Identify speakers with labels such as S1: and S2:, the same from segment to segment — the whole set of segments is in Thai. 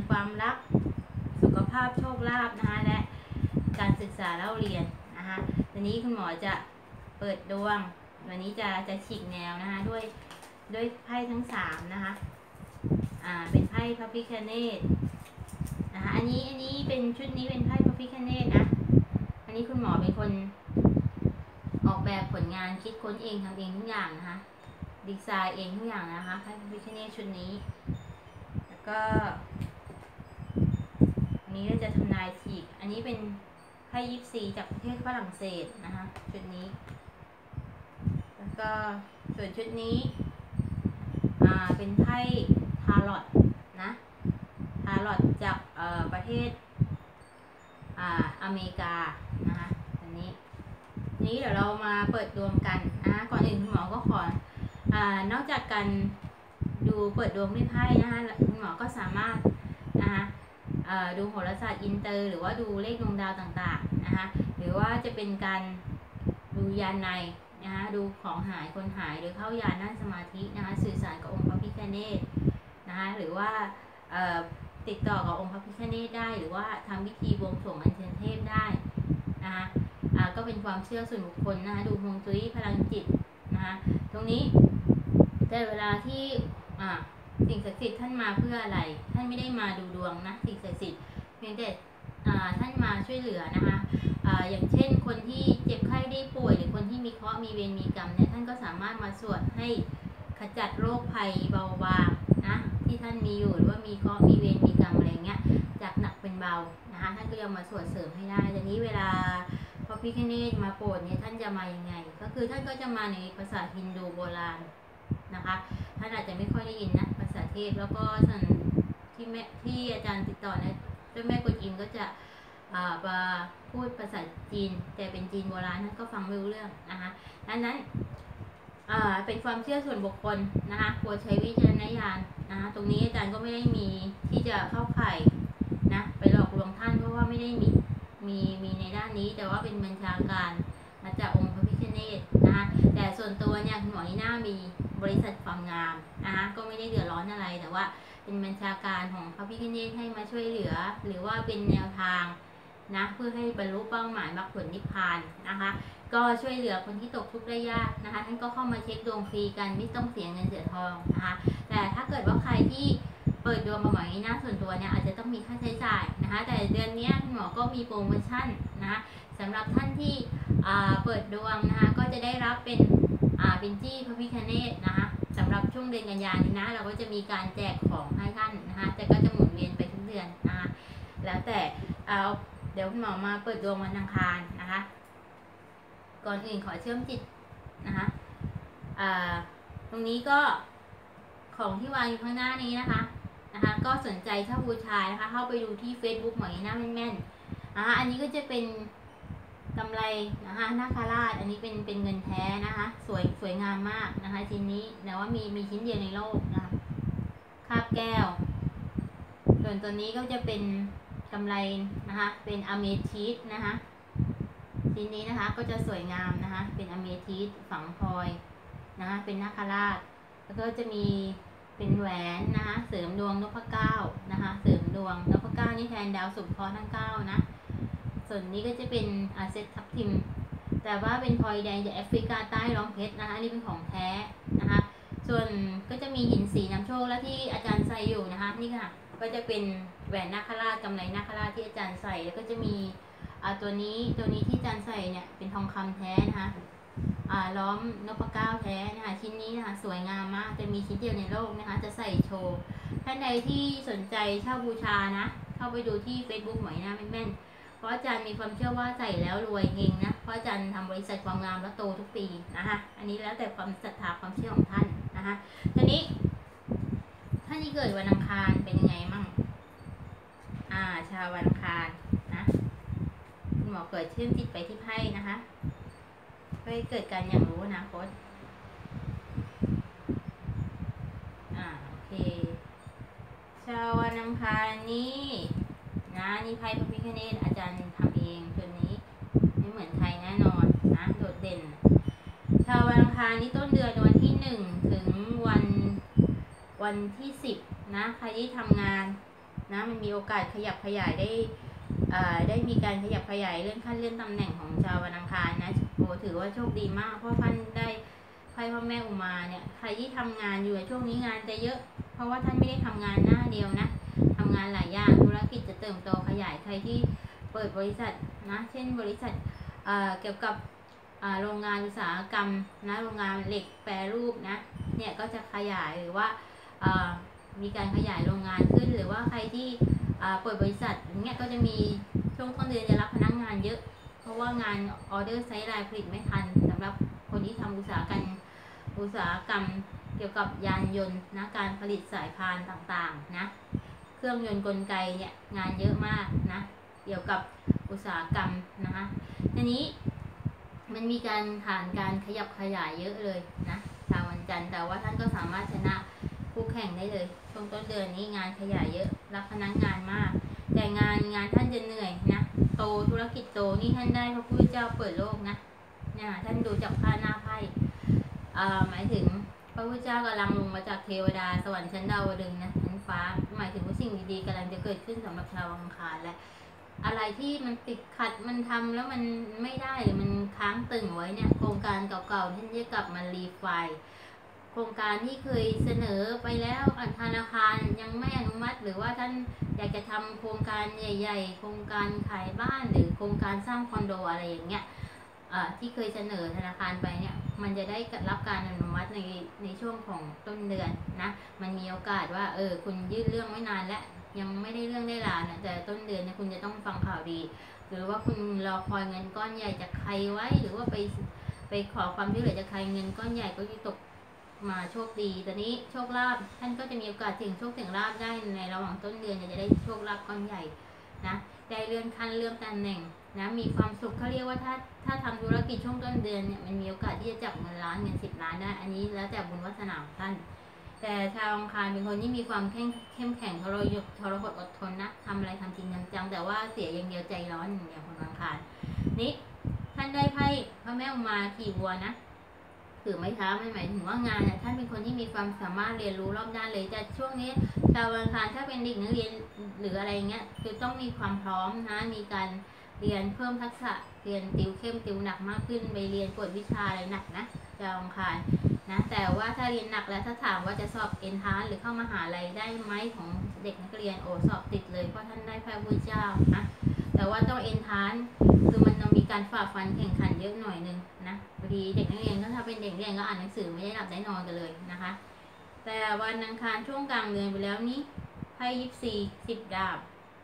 S1: ความรักสุขภาพโชคลาภนะคะและการศึกษาเล่าเรียนนะคะวันนี้คุณหมอจะเปิดดวงวันนี้จะฉีกแนวนะคะด้วยไพ่ทั้ง3นะคะเป็นไพ่พระพิฆเนศนะคะอันนี้เป็นชุดนี้เป็นไพ่พระพิฆเนศนะอันนี้คุณหมอเป็นคนออกแบบผลงานคิดค้นเองทำเองทุกอย่างนะคะดีไซน์เองทุกอย่างนะคะไพ่พระพิฆเนศชุดนี้แล้วก็อันนี้เราจะทำนายฉีกอันนี้เป็นไพ่ยิปซีจากประเทศฝรั่งเศสนะคะชุดนี้แล้วก็ส่วนชุดนี้เป็นไพ่ทาโรตนะทาโรตจากประเทศอเมริกานะคะอันนี้เดี๋ยวเรามาเปิดดวงกันนะก่อนอื่นคุณหมอก็ขอนอกจากการดูเปิดดวงด้วยไพ่นะคะคุณหมอก็สามารถนะคะดูโหราศาสตร์อินเตอร์หรือว่าดูเลขดวงดาวต่างๆนะคะหรือว่าจะเป็นการดูยานในนะคะดูของหายคนหายหรือเข้ายานนั่งสมาธินะคะสื่อสารกับองค์พระพิฆเนศนะคะหรือว่าติดต่อกับองค์พระพิฆเนศได้หรือว่าทำพิธีบวงสรวงอัญเชิญเทพได้นะคะก็เป็นความเชื่อส่วนบุคคลนะคะดูฮวงจุ้ยพลังจิตนะคะตรงนี้แต่เวลาที่สิ่งศักดิ์สิทธิ์ท่านมาเพื่ออะไรท่านไม่ได้มาดูดวงนะสิ่งศักดิ์สิทธิ์เพียงแต่ท่านมาช่วยเหลือนะคะอย่างเช่นคนที่เจ็บไข้ได้ป่วยหรือคนที่มีเคราะห์มีเวรมีกรรมเนี่ยท่านก็สามารถมาสวดให้ขจัดโรคภัยเบาบางนะที่ท่านมีอยู่หรือว่ามีเคราะห์มีเวรมีกรรมอะไรเงี้ยจากหนักเป็นเบานะคะท่านก็จะมาสวดเสริมให้ได้แต่นี้เวลาพระพิฆเนศมาโปรดเนี่ยท่านจะมายังไงก็คือท่านก็จะมาในภาษาฮินดูโบราณนะคะท่านอาจจะไม่ค่อยได้ยินนะภาษาเทพแล้วก็ส่วนที่อาจารย์ติดต่อเนี่ยเจ้าแม่กวนอิมก็จะมาพูดภาษาจีนแต่เป็นจีนโบราณท่านก็ฟังไม่รู้เรื่องนะคะดังนั้นเป็นความเชื่อส่วนบุคคลนะคะควรใช้วิจารณญาณนะคะตรงนี้อาจารย์ก็ไม่ได้มีที่จะเข้าข่ายนะไปหลอกลวงท่านเพราะว่าไม่ได้มีในด้านนี้แต่ว่าเป็นบัญชาการมาจากองค์พระพิฆเนศนะคะแต่ส่วนตัวเนี่ยคุณหมอนีน่ามีบริษัทความงามนะคะก็ไม่ได้เดือดร้อนอะไรแต่ว่าเป็นบัญชาการของพระพิฆเนศให้มาช่วยเหลือหรือว่าเป็นแนวทางนะเพื่อให้บรรลุเป้าหมายมรรคผลนิพพานนะคะก็ช่วยเหลือคนที่ตกทุกข์ได้ยากนะคะท่านก็เข้ามาเช็คดวงฟรีกันไม่ต้องเสียเงินเสียทองนะคะแต่ถ้าเกิดว่าใครที่เปิดดวงกับหมอนีน่าส่วนตัวเนี่ยอาจจะต้องมีค่าใช้จ่ายนะคะแต่เดือนนี้คุณหมอก็มีโปรโมชั่นนะคะสำหรับท่านที่เปิดดวงนะคะก็จะได้รับเป็นจี้พระพิฆเนศนะคะสำหรับช่วงเดือนกันยายนนี้นะเราก็จะมีการแจกของให้ท่านนะคะแต่ก็จะหมุนเวียนไปทุกเดือนนะคะแล้วแต่เดี๋ยวคุณหมอมาเปิดดวงวันอังคารนะคะก่อนอื่นขอเชื่อมจิตนะคะตรงนี้ก็ของที่วางอยู่ข้างหน้านี้นะคะก็สนใจเช่าบูชานะคะเข้าไปดูที่ Facebook หมอนีน่าแม่นๆอันนี้ก็จะเป็นกำไรนะคะนาคราชอันนี้เป็นเงินแท้นะคะสวยงามมากนะคะชิ้นนี้แต่ว่ามีชิ้นเดียวในโลกนะคะคาบแก้วส่วนตัวนี้ก็จะเป็นกำไรนะคะเป็นอะเมทิสนะคะชิ้นนี้นะคะก็จะสวยงามนะคะเป็นอะเมทิสฝังพลอยนะคะเป็นนาคราชแล้วก็จะมีเป็นแหวนนะคะเสริมดวงนพเก้านะคะเสริมดวงนพเก้านี่แทนดาวศุกร์เคราะห์ทั้ง9นะส่วนนี้ก็จะเป็นเซตทับทิมแต่ว่าเป็นพลอยแดงจากแอฟริกาใต้ล้อมเพชรนะคะนี่เป็นของแท้นะคะส่วนก็จะมีหินสีน้ำโชคและที่อาจารย์ใส่อยู่นะคะนี่ค่ะก็จะเป็นแหวนนาคราชกำไรนาคราชที่อาจารย์ใส่แล้วก็จะมีตัวนี้ที่อาจารย์ใส่เนี่ยเป็นทองคำแท้นะคะล้อมนพเก้าแท้นะคะชิ้นนี้นะคะสวยงามมากจะมีชิ้นเดียวในโลกนะคะจะใส่โชว์ท่านใดที่สนใจเช่าบูชานะเข้าไปดูที่ Facebook หมอนีน่าแม่นๆเพราะอาจารย์มีความเชื่อว่าใส่แล้วรวยเฮงนะเพราะอาจารย์ทำบริษัทความงามแล้วโตทุกปีนะคะอันนี้แล้วแต่ความศรัทธาความเชื่อของท่านนะคะทีนี้ท่านที่เกิดวันอังคารเป็นยังไงมั่งชาววันอังคารนะคุณหมอเกิดชื่นจิตไปที่ไพ่นะคะเพื่อเกิดการอย่างรู้อนาคตโอเคชาววันอังคารนี้นะนี่ไพ่พระพิฆเนศอาจารย์ทำเองตัวนี้ไม่เหมือนใครแน่นอนนะโดดเด่นชาววันอังคารนี้ต้นเดือนวันที่1ถึงวันที่10นะใครที่ทำงานนะมันมีโอกาสขยับขยายได้มีการขยับขยายเลื่อนขั้นเลื่อนตำแหน่งของชาววันอังคารนะโอ้ถือว่าโชคดีมากเพราะท่านได้ไพ่พระแม่อุมาเนี่ยใครที่ทำงานอยู่ในช่วงนี้งานจะเยอะเพราะว่าท่านไม่ได้ทำงานหน้าเดียวนะทำงานหลายอย่างธุรกิจจะเติบโตขยายใครที่เปิดบริษัทนะเช่นบริษัทเกี่ยวกับโรงงานอุตสาหกรรมนะโรงงานเหล็กแปรรูปนะเนี่ยก็จะขยายหรือว่ามีการขยายโรงงานขึ้นหรือว่าใครที่เปิดบริษัทอย่างเงี้ยก็จะมีช่วงต้นเดือนจะรับพนักงานเยอะเพราะว่างานออเดอร์ไซส์ไลน์ผลิตไม่ทันสำหรับคนที่ทำอุตสาหกรรมเกี่ยวกับยานยนต์นะการผลิตสายพานต่างๆนะเครื่องยนต์กลไกเนี่ยงานเยอะมากนะเกี่ยวกับอุตสาหกรรมนะคะทีนี้มันมีการผ่านการขยับขยายเยอะเลยนะชาววันจันทร์แต่ว่าท่านก็สามารถชนะคู่แข่งได้เลยช่วงต้นเดือนนี้งานขยายเยอะรับพนักงานมากแต่งานท่านจะเหนื่อยนะโตธุรกิจโตนี่ท่านได้พระพุทธเจ้าเปิดโลกนะเนี่ยท่านดูจากผ้าหน้าไพ่หมายถึงพระพุทธเจ้ากำลังลงมาจากเทวดาสวรรค์ชั้นดาวดึงส์นะชั้นฟ้าหมายถึงว่าสิ่งดีๆกำลังจะเกิดขึ้นสำหรับชาวอังคารและอะไรที่มันติดขัดมันทำแล้วมันไม่ได้หรือมันค้างตึงไว้เนี่ยโครงการเก่าๆท่านจะกลับมารีไฟล์โครงการที่เคยเสนอไปแล้วธนาคารยังไม่อนุมัติหรือว่าท่านอยากจะทำโครงการใหญ่ๆโครงการขายบ้านหรือโครงการสร้างคอนโดอะไรอย่างเงี้ยที่เคยเสนอธนาคารไปเนี่ยมันจะได้รับการอนุมัติในช่วงของต้นเดือนนะมันมีโอกาสว่าคุณยื่นเรื่องไว้นานแล้วยังไม่ได้เรื่องได้ราวนะแต่ต้นเดือนเนี่ยคุณจะต้องฟังข่าวดีหรือว่าคุณรอคอยเงินก้อนใหญ่จากใครไว้หรือว่าไปขอความช่วยเหลือจากใครเงินก้อนใหญ่ก็จะตกมาโชคดีตอนนี้โชคลาภท่านก็จะมีโอกาสเสี่ยงโชคเสี่ยงลาภได้ในระหว่างต้นเดือนจะได้โชคลาภก้อนใหญ่นะได้เลื่อนขั้นเลื่อนตำแหน่งนะมีความสุขเขาเรียกว่าถ้าทำธุรกิจช่วงต้นเดือนเนี่ยมันมีโอกาสที่จะจับเงินล้านเงิน10 ล้านได้อันนี้แล้วแต่บุญวาสนาของท่านแต่ชาวอังคารเป็นคนที่มีความเข้มแข็งทรหดอดทนนะทำอะไรทำจริงจังแต่ว่าเสียอย่างเดียวใจร้อนอย่างเดียวคนอังคารนี้ท่านได้ไพ่พระแม่อุมาขี่วัวนะถือไม้เท้าไม่หมายถึงว่างานท่านเป็นคนที่มีความสามารถเรียนรู้รอบด้านเลยแต่ช่วงนี้ชาวอังคารถ้าเป็นเด็กนักเรียนหรืออะไรเงี้ยคือต้องมีความพร้อมนะมีการเรียนเพิ่มทักษะเรียนติวเข้มติวหนักมากขึ้นไปเรียนกวดวิชาอะไรหนักนะชาวอังคารนะแต่ว่าถ้าเรียนหนักแล้วถ้าถามว่าจะสอบเอ็นทรานซ์หรือเข้ามหาลัยได้ไหมของเด็กนักเรียนสอบติดเลยเพราะท่านได้พระพุทธเจ้านะแต่ว่าต้องเอ็นทรานซ์คือมันต้องมีการฝ่าฟันแข่งขันเยอะหน่อยนึงนะพอดีเด็กนักเรียนก็ถ้าเป็นเด็กเรียนก็อ่านหนังสือไม่ได้หลับได้นอนกันเลยนะคะแต่วันอังคารช่วงกลางเดือนไปแล้วนี้ไพ่24 10 ดาบ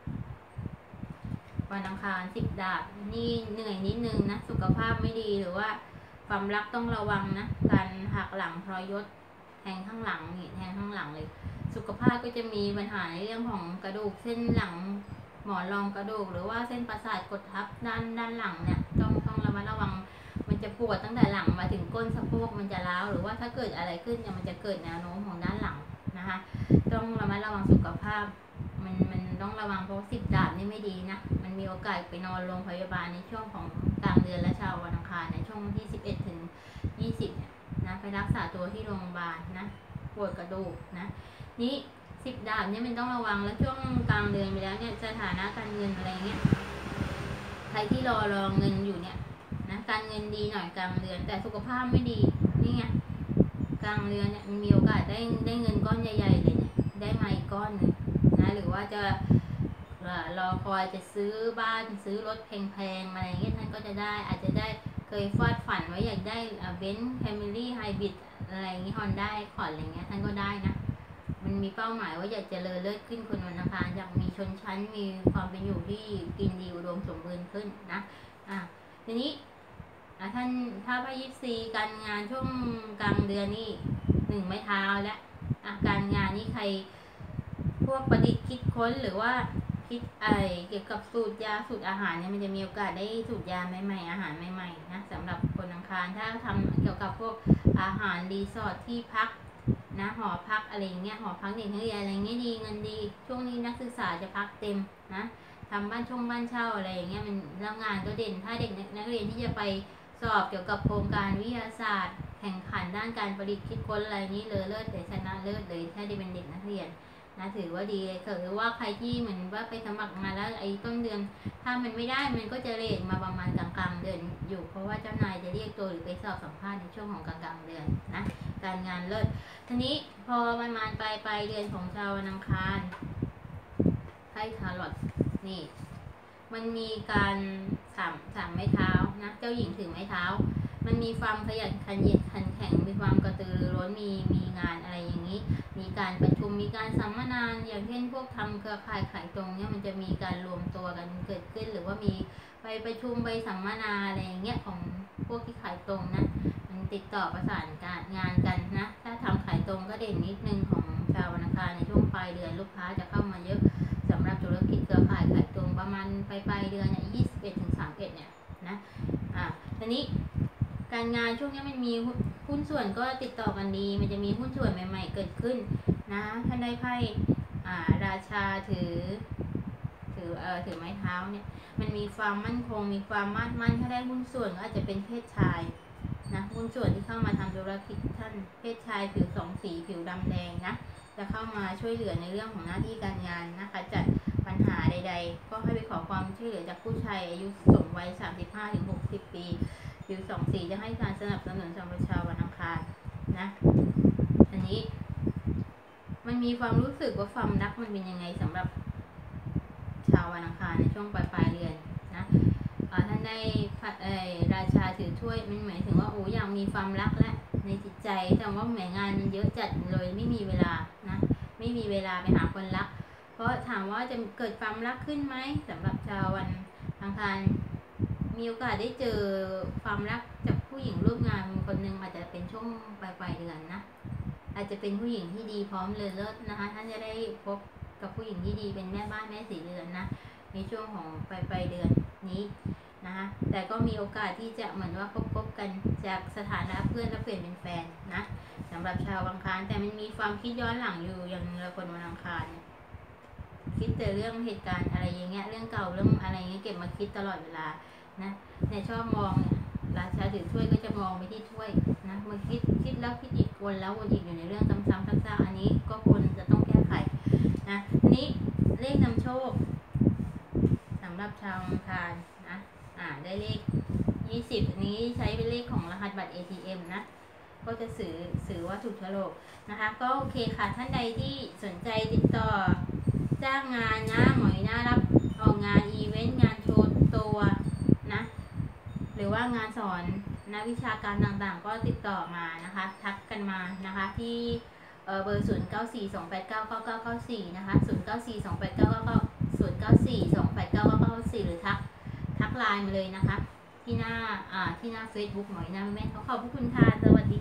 S1: วันอังคาร10 ดาบนี่เหนื่อยนิดนึงนะสุขภาพไม่ดีหรือว่าความรักต้องระวังนะการหักหลังทรยศแทงข้างหลังนี่แทงข้างหลังเลยสุขภาพก็จะมีปัญหาในเรื่องของกระดูกเส้นหลังหมอนรองกระดูกหรือว่าเส้นประสาทกดทับด้านหลังเนี่ยต้องระมัดระวังมันจะปวดตั้งแต่หลังมาถึงก้นสะโพกมันจะร้าวหรือว่าถ้าเกิดอะไรขึ้นเนี่ยมันจะเกิดแนวโน้มของด้านหลังนะคะต้องระมัดระวังสุขภาพมันต้องระวังเพราะ10 ดาบนี่ไม่ดีนะมันมีโอกาสไปนอนโรงพยาบาลในช่วงของกลางเดือนและชาววันอังคารในช่วงที่11 ถึง 20เนี่ยนะไปรักษาตัวที่โรงพยาบาลนะปวดกระดูกนะนี้10 ดาบเนี่ยมันต้องระวังแล้วช่วงกลางเดือนไปแล้วเนี่ยสถานะการเงินอะไรเงี้ยใครที่รอเงินอยู่เนี่ยนะการเงินดีหน่อยกลางเดือนแต่สุขภาพไม่ดีนี่ไงกลางเดือนเนี่ยมันมีโอกาสได้เงินก้อนใหญ่ๆเลยเนี่ยได้มาอีกก้อนนึงนะหรือว่าจะรอคอยจะซื้อบ้านซื้อรถแพงๆอะไรเงี้ยท่านก็จะได้อาจจะได้เคยฟาดฝันไว้อยากได้เบนซ์แฟมิลี่ไฮบริดอะไรอย่างงี้ฮอนด้าคอร์ดอะไรเงี้ยท่านก็ได้นะมันมีเป้าหมายว่าอยากจะเลิศขึ้นคนวันอังคารอยากมีชนชั้นมีความเป็นอยู่ที่กินดีอุดมสมบูรณ์ขึ้นนะทีนี้ท่านถ้าพระ24การงานช่วงกลางเดือนนี่1 ไม้เท้าและการงานนี่ใครพวกประดิษฐ์คิดค้นหรือว่าคิดเกี่ยวกับสูตรยาสูตรอาหารเนี่ยมันจะมีโอกาสได้สูตรยาใหม่ๆอาหารใหม่ๆนะสำหรับคนอังคารถ้าทำเกี่ยวกับพวกอาหารรีสอร์ทที่พักนะหอพักอะไรเงี้ยหอพักเด็กนักเรียนอะไรเงี้ยดีเงินดีช่วงนี้นักศึกษาจะพักเต็มนะทำบ้านเช่าอะไรอย่างเงี้ยมันแล้วงานก็เด่นถ้าเด็กนักเรียนที่จะไปสอบเกี่ยวกับโครงการวิทยาศาสตร์แข่งขันด้านการประดิษฐ์คิดค้นอะไรนี้เลิศแต่ชนะเลิศเลยถ้าได้เป็นเด็กนักเรียนนะถือว่าดีเลยหรือว่าใครที่เหมือนว่าไปสมัครมาแล้วไอ้ต้นเดือนถ้ามันไม่ได้มันก็จะเลทมาประมาณกลางๆเดือนอยู่เพราะว่าเจ้านายจะเรียกตัวหรือไปสอบสัมภาษณ์ในช่วงของกลางๆเดือนนะการงานเลิศทีนี้พอประมาณปลายเดือนของชาววันอังคารไพ่ทาโรตนี่มันมีการสามไม้เท้านะเจ้าหญิงถือไม้เท้ามันมีความขยันขันแข็งมีความกระตือรือร้นมีงานอะไรอย่างนี้มีการประชุมมีการสัมมนาอย่างเช่นพวกทำเครือข่ายขายตรงเนี่ยมันจะมีการรวมตัวกันเกิดขึ้นหรือว่ามีไปประชุมไปสัมมนาอะไรอย่างเงี้ยของพวกที่ขายตรงนะมันติดต่อประสานการงานกันนะถ้าทำขายตรงก็เด่นนิดนึงของชาววันอังคารในช่วงปลายเดือนลูกค้าจะเข้ามาเยอะสำหรับธุรกิจเครือข่ายขายตรงประมาณปลายเดือนเนี่ย21-31เนี่ยนะทีนี้การงานช่วงนี้มันมีหุ้นส่วนก็ติดต่อกันดีมันจะมีหุ้นส่วนใหม่ๆเกิดขึ้นนะท่านได้ไพ่ราชาถือไม้เท้าเนี่ยมันมีความมั่นคงมีความมั่นถ้าได้หุ้นส่วนก็อาจจะเป็นเพศชายนะหุ้นส่วนที่เข้ามาทำธุรกิจท่านเพศชายผิว2 สีผิวดำแดงนะจะเข้ามาช่วยเหลือในเรื่องของหน้าที่การงานนะคะจัดปัญหาใดๆก็ให้ไปขอความช่วยเหลือจากผู้ชายอายุสมวัย35-60 ปีผิว2 สีจะให้การสนับสนุนสำหรับชาววันอังคารนะอันนี้มันมีความรู้สึกว่าความรักมันเป็นยังไงสำหรับชาววันอังคารในช่วงปลายเดือนนะท่านได้ราชาถือถ้วยมันหมายถึงว่าอยากมีความรักและในจิตใจแต่ว่าแหมงานมันเยอะจัดเลยไม่มีเวลานะไม่มีเวลาไปหาคนรักเพราะถามว่าจะเกิดความรักขึ้นไหมสำหรับชาววันอังคารมีโอกาสได้เจอความรักจากผู้หญิงร่วมงานคนหนึ่งอาจจะเป็นช่วงปลายเดือนนะอาจจะเป็นผู้หญิงที่ดีพร้อมเลิศนะคะท่านจะได้พบกับผู้หญิงที่ดีเป็นแม่บ้านแม่สีเรือนนะในช่วงของปลายเดือนนี้นะคะแต่ก็มีโอกาสที่จะเหมือนว่าคบกันจากสถานะเพื่อนแล้วเปลี่ยนเป็นแฟนนะสำหรับชาวอังคารแต่มันมีความคิดย้อนหลังอยู่อย่างเราคนวันอังคารเนี่ยคิดแต่เรื่องเหตุการณ์อะไรอย่างเงี้ยเรื่องเก่าเรื่องอะไรเงี้ยเก็บมาคิดตลอดเวลานะเนี่ยชอบมองเนี่ยราชาถือถ้วยก็จะมองไปที่ถ้วยนะมันคิดแล้วคิดอีกวนแล้ววนอีกอยู่ในเรื่องซ้ำๆซากๆอันนี้ก็ควรจะต้องแก้ไขนะนี้เลขนำโชคสำหรับชาวอังคารนะได้เลข20อันนี้ใช้เป็นเลขของรหัสบัตร ATM นะก็จะสื่อว่าถูกโฉลกนะคะก็โอเคค่ะท่านใดที่สนใจติดต่อจ้างงานนะหมอยน่ารับออกงานอีเวนต์งานโชว์ตัวนะหรือว่างานสอนนักวิชาการต่างๆก็ติดต่อมานะคะทักกันมานะคะที่เบอร์0942899994นะคะ0942899994หรือทักไลน์มาเลยนะคะที่หน้า Facebook หมอยหน้าแม่เขาขอบคุณค่ะสวัสดี